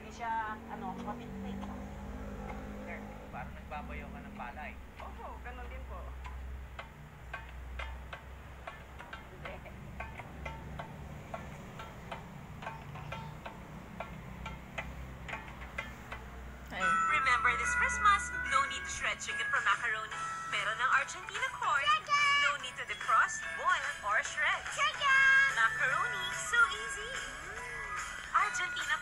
Hindi siya, mapitpit. Sir, parang nagbabayaw ka ng palay. Opo, ganun din po. Remember this Christmas, no need to shred chicken for macaroni. Meron ng Argentina corn. No need to defrost, boil, or shred. Macaroni, so easy. Argentina